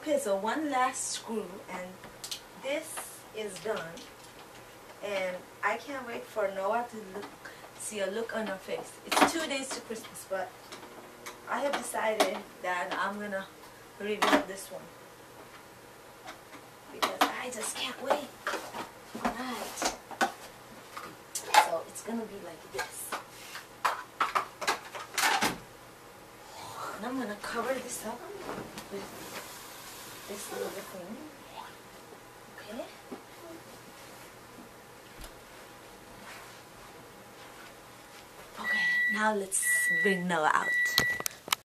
Okay, so one last screw and this is done, and I can't wait for Noah to see a look on her face. It's 2 days to Christmas, but I have decided that I'm gonna reveal this one because I just can't wait. Alright, so it's gonna be like this, and I'm gonna cover this up with this little thing. Okay. Okay, now let's bring Noah out.